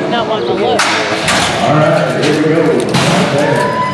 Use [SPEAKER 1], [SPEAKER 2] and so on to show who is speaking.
[SPEAKER 1] not wanting to look.
[SPEAKER 2] All right, here we go. Right there.